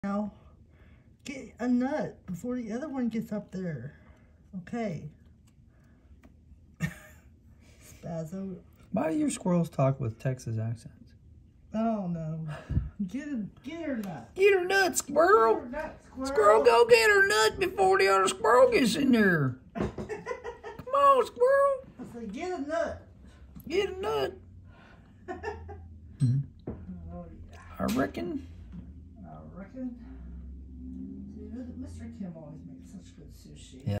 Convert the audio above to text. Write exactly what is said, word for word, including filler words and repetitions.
Now, get a nut before the other one gets up there. Okay. Spazzo. Why do your squirrels talk with Texas accents? Oh no. Get her, get her nut. Get her nut, squirrel. Get her nut, squirrel. Squirrel, go get her nut before the other squirrel gets in there. Come on, squirrel. I said, get a nut. Get a nut. hmm. Oh, yeah. I reckon. I reckon. See, Mister Kim always makes such good sushi. Yeah.